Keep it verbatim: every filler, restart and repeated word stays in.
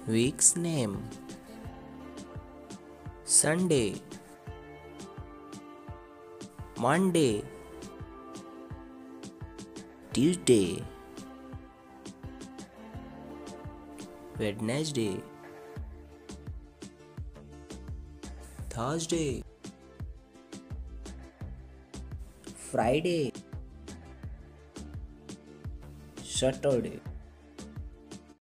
Week's name: Sunday, Monday, Tuesday, Wednesday, Thursday, Friday, Saturday.